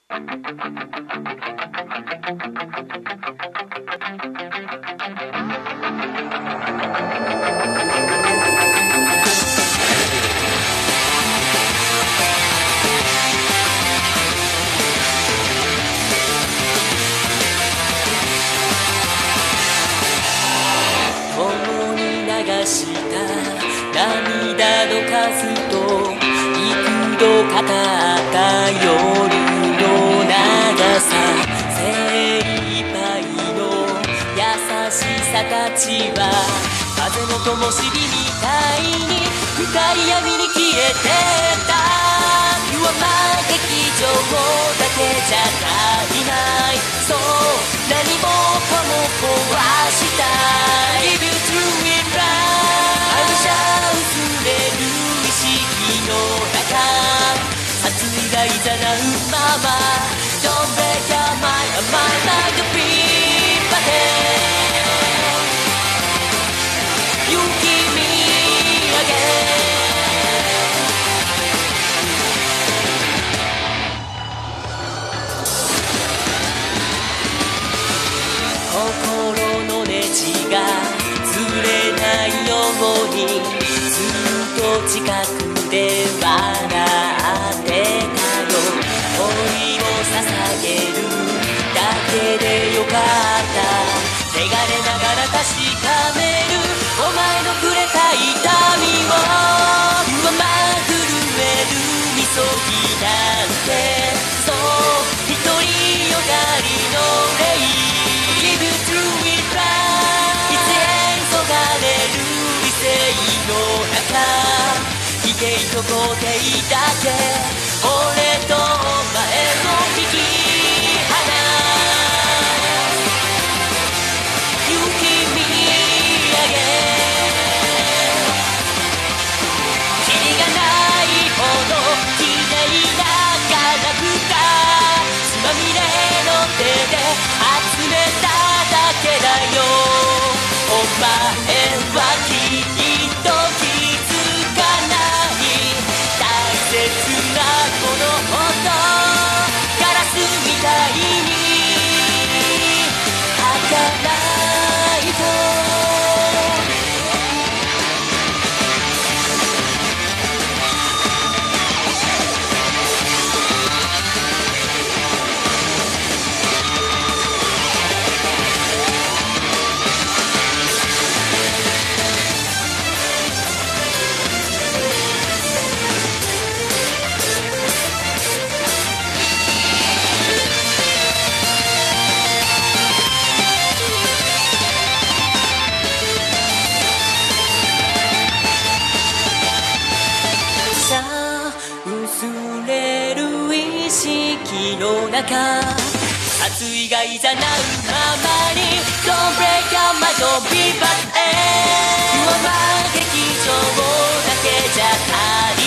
共に流した涙の数と幾度語った夜の長さ、精一杯の優しさたちは風の灯火みたいに深い闇に消えてった。You are my 劇場だけじゃ足りない、そう何もかも壊したい。 Give you through it right、 愛車薄れる意識の中、殺意がいざなうまま Don't break your mind, a mind like a free body。 You give me again。心のネジがずれないようにずっと近くで笑ってたよ。恋を捧げるだけでよかった。汚れながら確かめるお前のくれた痛みを。上回震えるみそぎなんて、そう独りよがりのレイ。Give you through it right、 いつへ急がれる理性の中、悲劇と肯定だけ俺とお前の引き離す。 You give me again。 キリがないほど綺麗なガラクタ、血まみれの手で集めただけだよ。お前はきっと気づかない大切なこの音、ガラスみたいに儚いと。薄れる意識の中、殺意がいざなうままに Don't break your mind, don't be bad。 You are my 劇場だけじゃ足り